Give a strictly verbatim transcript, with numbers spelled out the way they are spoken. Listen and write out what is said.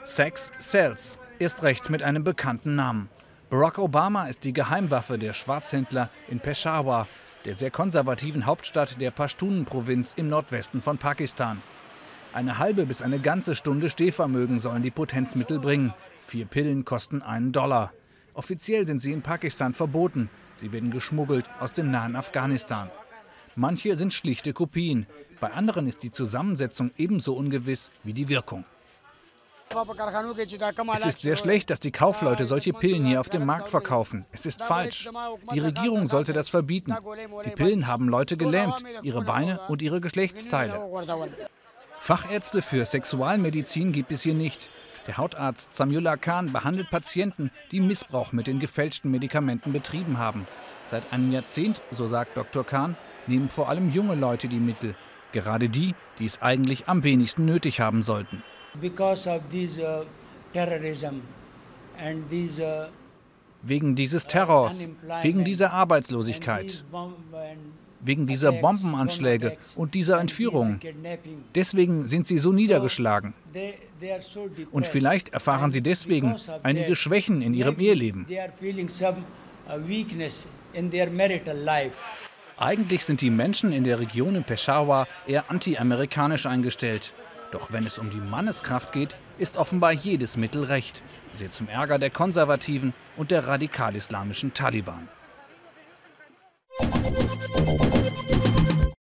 Sex sells, erst recht mit einem bekannten Namen. Barack Obama ist die Geheimwaffe der Schwarzhändler in Peshawar, der sehr konservativen Hauptstadt der Pashtunen-Provinz im Nordwesten von Pakistan. Eine halbe bis eine ganze Stunde Stehvermögen sollen die Potenzmittel bringen. Vier Pillen kosten einen Dollar. Offiziell sind sie in Pakistan verboten. Sie werden geschmuggelt aus dem nahen Afghanistan. Manche sind schlichte Kopien. Bei anderen ist die Zusammensetzung ebenso ungewiss wie die Wirkung. Es ist sehr schlecht, dass die Kaufleute solche Pillen hier auf dem Markt verkaufen. Es ist falsch. Die Regierung sollte das verbieten. Die Pillen haben Leute gelähmt, ihre Beine und ihre Geschlechtsteile. Fachärzte für Sexualmedizin gibt es hier nicht. Der Hautarzt Samiullah Khan behandelt Patienten, die Missbrauch mit den gefälschten Medikamenten betrieben haben. Seit einem Jahrzehnt, so sagt Doktor Khan, nehmen vor allem junge Leute die Mittel. Gerade die, die es eigentlich am wenigsten nötig haben sollten. Wegen dieses Terrors, wegen dieser Arbeitslosigkeit, wegen dieser Bombenanschläge und dieser Entführungen. Deswegen sind sie so niedergeschlagen. Und vielleicht erfahren sie deswegen einige Schwächen in ihrem Eheleben. Eigentlich sind die Menschen in der Region in Peshawar eher anti-amerikanisch eingestellt. Doch wenn es um die Manneskraft geht, ist offenbar jedes Mittel recht. Sehr zum Ärger der Konservativen und der radikal-islamischen Taliban.